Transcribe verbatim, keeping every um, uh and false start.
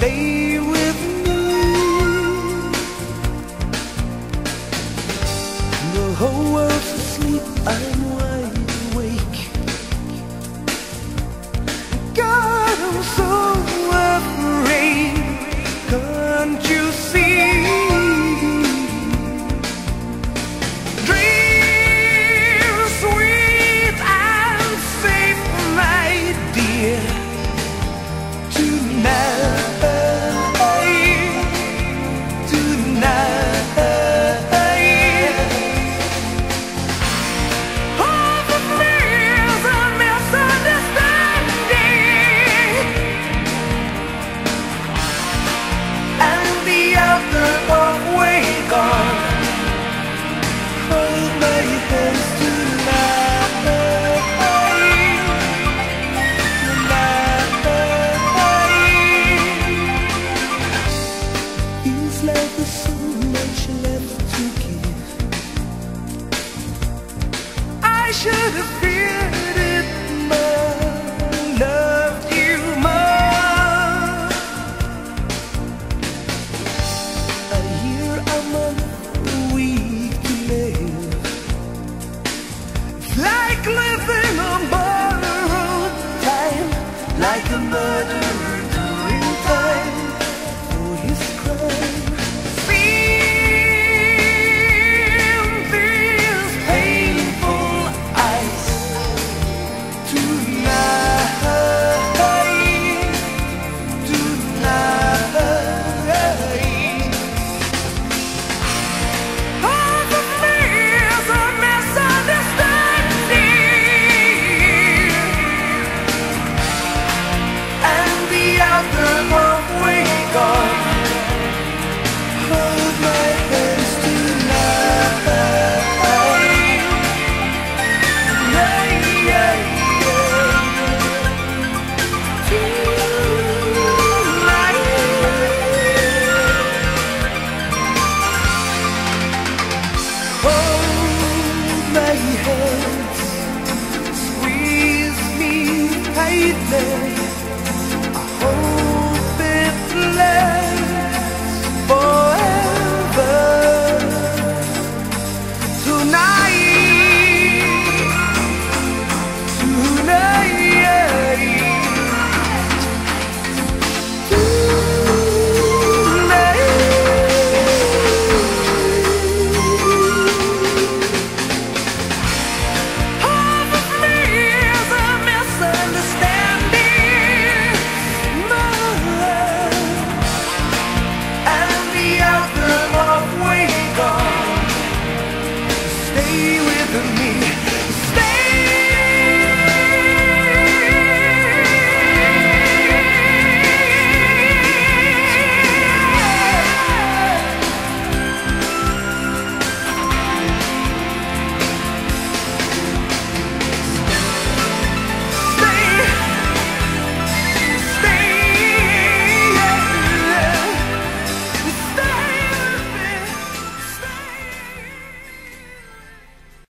stay with me. The whole world's asleep, I'm wide awake. God, I'm so afraid. Can't you see? Dreams sweet and safe, my dear. Tonight, tonight. All the fears and misunderstanding, and the other of way gone. Hold my hands tonight, tonight. Feels like there's so much left to give. I should have feared it more, loved you more. A year, a month, a week to live. It's like living on borrowed time, like a murderer.